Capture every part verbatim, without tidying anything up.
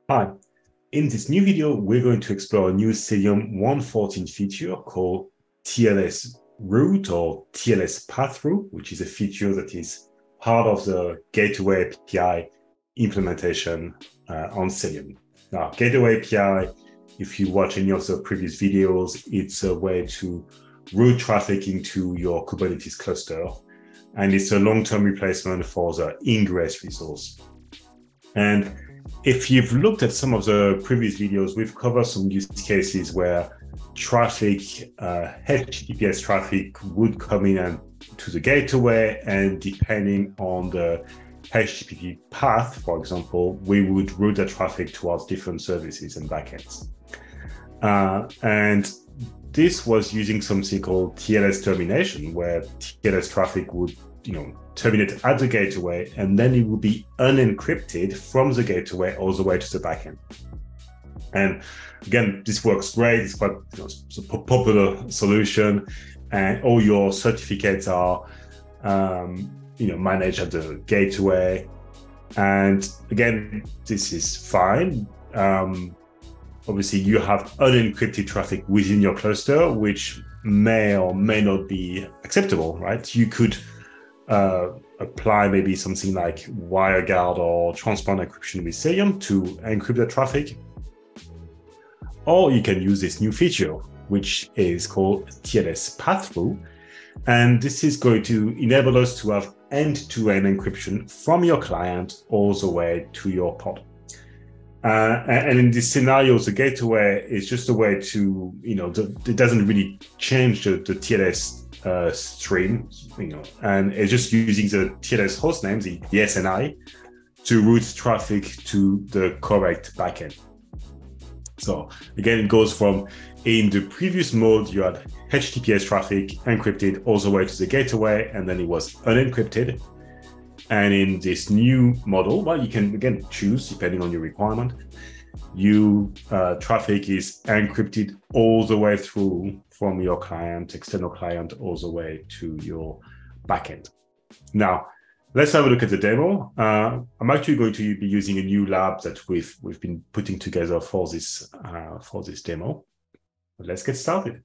Hi, in this new video, we're going to explore a new Cilium one point fourteen feature called T L S Route or T L S Passthrough, which is a feature that is part of the Gateway A P I implementation uh, on Cilium. Now, Gateway A P I, if you watch any of the previous videos, it's a way to route traffic into your Kubernetes cluster, and it's a long-term replacement for the ingress resource. And if you've looked at some of the previous videos, we've covered some use cases where traffic, uh, H T T P S traffic would come in and to the gateway, and depending on the H T T P path, for example, we would route the traffic towards different services and backends. Uh, and this was using something called T L S termination, where T L S traffic would you know, terminate at the gateway, and then it would be unencrypted from the gateway all the way to the backend. And again, this works great. It's quite you know, a popular solution, and all your certificates are um, you know, managed at the gateway. And again, this is fine. Um, obviously, you have unencrypted traffic within your cluster, which may or may not be acceptable, right? You could Uh, apply maybe something like WireGuard or transparent encryption with Cilium to encrypt the traffic. Or you can use this new feature, which is called T L S Passthrough. And this is going to enable us to have end-to-end encryption from your client all the way to your pod. Uh, and in this scenario, the gateway is just a way to, you know, the, it doesn't really change the, the T L S uh, stream, you know, and it's just using the T L S hostname, the, the S N I, to route traffic to the correct backend. So again, it goes from in the previous mode, you had H T T P S traffic encrypted all the way to the gateway, and then it was unencrypted. And in this new model, well, you can again choose depending on your requirement. You uh, traffic is encrypted all the way through from your client, external client, all the way to your backend. Now, let's have a look at the demo. Uh, I'm actually going to be using a new lab that we've we've been putting together for this uh, for this demo. But let's get started.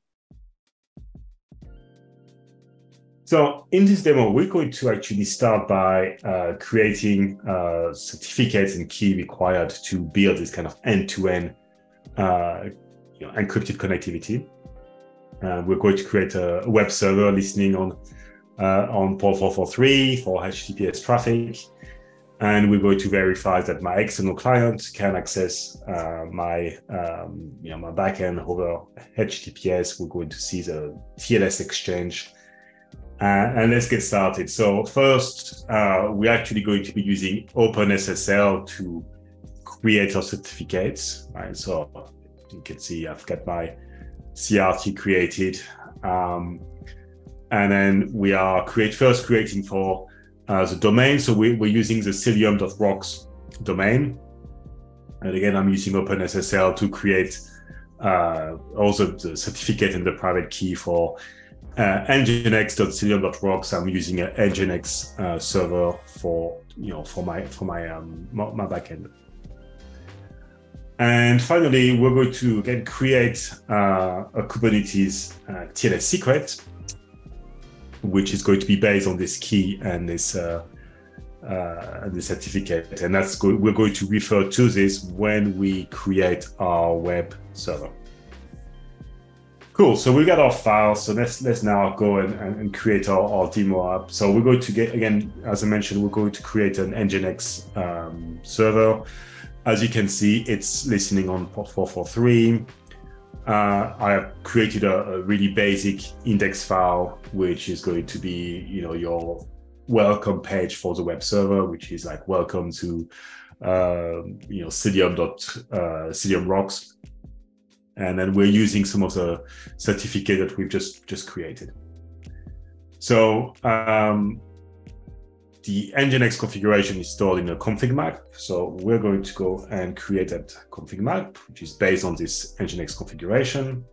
So in this demo, we're going to actually start by uh, creating uh, certificates and key required to build this kind of end-to-end uh, you know, encrypted connectivity. Uh, we're going to create a web server listening on uh, on port four forty-three for H T T P S traffic, and we're going to verify that my external client can access uh, my um, you know my backend over H T T P S. We're going to see the T L S exchange. Uh, and let's get started. So first, uh, we're actually going to be using OpenSSL to create our certificates, right? So you can see I've got my C R T created. Um, and then we are create first creating for uh, the domain. So we, we're using the cilium dot rocks domain. And again, I'm using OpenSSL to create uh, also the certificate and the private key for Uh, nginx dot cilium dot rocks. I'm using an nginx uh, server for you know for my for my um, my, my backend. And finally, we're going to again create uh, a Kubernetes uh, T L S secret, which is going to be based on this key and this uh, uh, the certificate, and that's go we're going to refer to this when we create our web server. Cool, so we got our file, so let's let's now go and, and create our, our demo app. So we're going to get, again, as I mentioned, we're going to create an nginx um, server. As you can see, it's listening on port four forty-three. Uh, I have created a, a really basic index file, which is going to be, you know, your welcome page for the web server, which is like welcome to, uh, you know, cilium dot uh, cilium rocks. And then we're using some of the certificate that we've just, just created. So um, the nginx configuration is stored in a config map. So we're going to go and create that config map, which is based on this nginx configuration.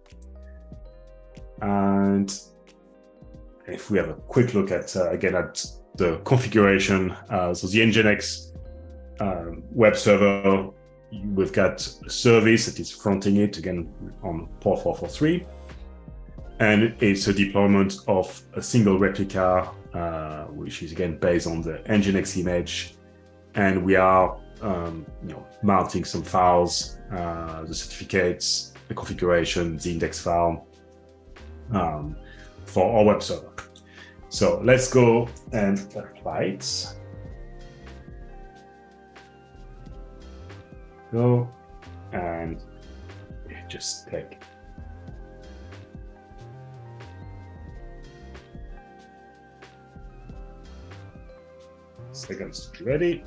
And if we have a quick look at, uh, again, at the configuration, uh, so the nginx um, web server we've got a service that is fronting it again on port four forty-three. And it's a deployment of a single replica, uh, which is again based on the Nginx image. And we are um, you know, mounting some files, uh, the certificates, the configuration, the index file um, for our web server. So let's go and apply it. Go and just take seconds to be ready.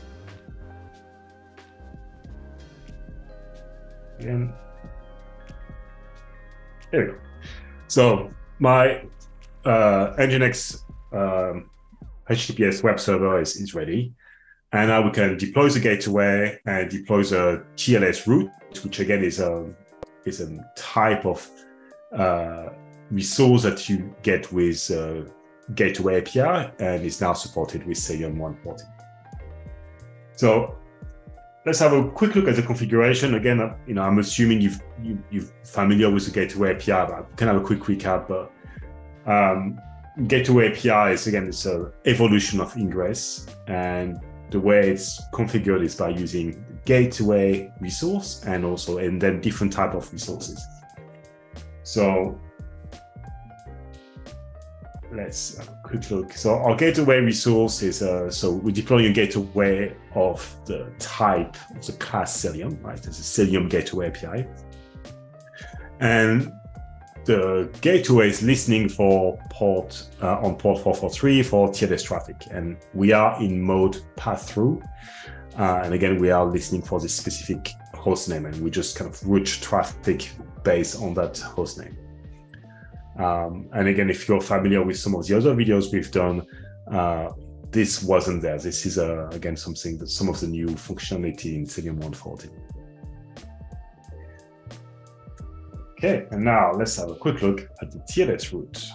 Again. There we go. So my uh, Nginx um, H T T P S web server is, is ready. And now we can deploy the gateway and deploy the T L S route, which again is a, is a type of uh, resource that you get with uh, Gateway A P I and is now supported with Cilium one point fourteen. So let's have a quick look at the configuration. Again, you know, I'm assuming you've, you, you're familiar with the Gateway A P I, but I can have a quick recap. But um, Gateway A P I is, again, it's an evolution of Ingress. And the way it's configured is by using the gateway resource and also, and then different type of resources. So let's have a quick look. So our gateway resource is, uh, so we're deploying a gateway of the type of the class Cilium, right? There's a Cilium gateway A P I. And the gateway is listening for port uh, on port four forty-three for T L S traffic. And we are in mode pass-through. Uh, and again, we are listening for this specific host name, and we just kind of route traffic based on that host name. Um, and again, if you're familiar with some of the other videos we've done, uh, this wasn't there. This is, uh, again, something that some of the new functionality in Cilium one point fourteen. Okay, and now let's have a quick look at the T L S route.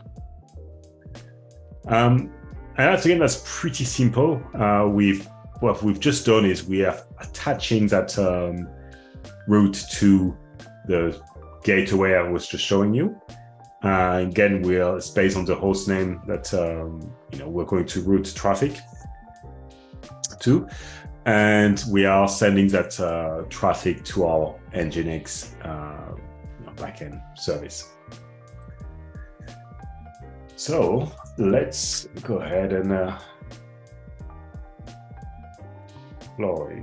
Um, and that's, again, that's pretty simple. Uh, we've, what we've just done is we are attaching that um, route to the gateway I was just showing you. Uh, again, we're it's based on the host name that um, you know we're going to route traffic to, and we are sending that uh, traffic to our Nginx uh, you know, backend service. So let's go ahead and uh, deploy.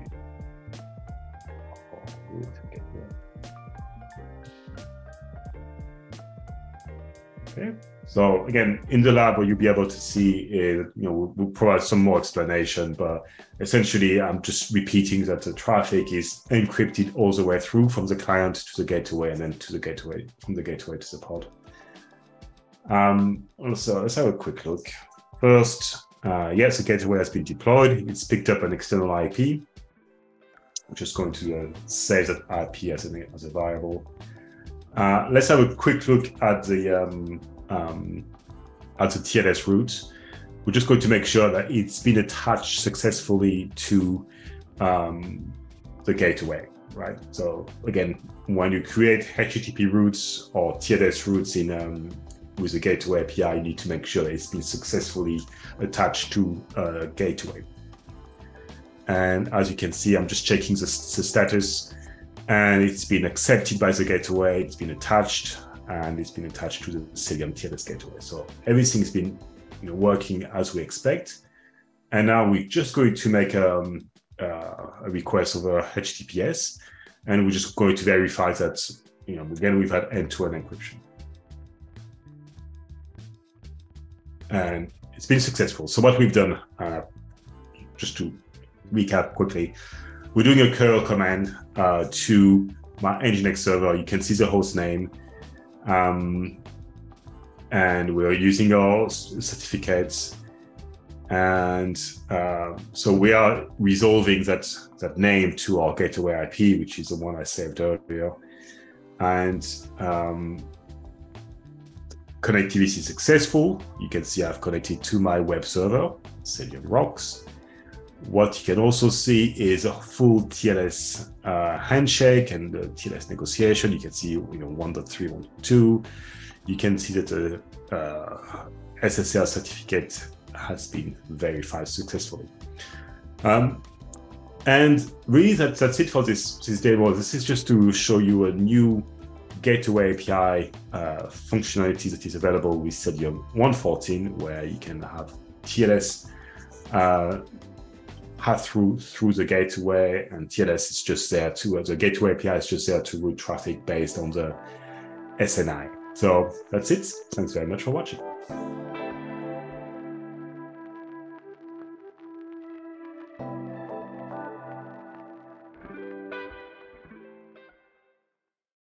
Okay. So again, in the lab, what you'll be able to see is, you know, we'll, we'll provide some more explanation, but essentially I'm just repeating that the traffic is encrypted all the way through from the client to the gateway and then to the gateway, from the gateway to the pod. Um, also, let's have a quick look. First, uh, yes, the gateway has been deployed. It's picked up an external I P. I'm just going to uh, save that I P as, an, as a variable. Uh, let's have a quick look at the um, um, at the T L S route. We're just going to make sure that it's been attached successfully to um, the gateway, right? So again, when you create H T T P routes or T L S routes in um, with the Gateway A P I, you need to make sure that it's been successfully attached to a gateway. And as you can see, I'm just checking the, the status. And it's been accepted by the gateway, it's been attached, and it's been attached to the Cilium T L S gateway. So everything's been you know, working as we expect. And now we're just going to make um, uh, a request over H T T P S, and we're just going to verify that, you know, again, we've had end-to-end encryption. And it's been successful. So what we've done, uh, just to recap quickly, we're doing a curl command uh, to my Nginx server. You can see the host name. Um, and we're using our certificates. And uh, so we are resolving that, that name to our gateway I P, which is the one I saved earlier. And um, connectivity is successful. You can see I've connected to my web server, Cilium Rocks. What you can also see is a full T L S uh, handshake and the T L S negotiation. You can see, you know, one point three, one point two. You can see that the uh, S S L certificate has been verified successfully. Um, and really, that, that's it for this, this demo. This is just to show you a new Gateway A P I uh, functionality that is available with Cilium one point fourteen, where you can have T L S uh, pass through through the gateway, and T L S is just there to, uh, the Gateway A P I is just there to route traffic based on the S N I. So that's it. Thanks very much for watching.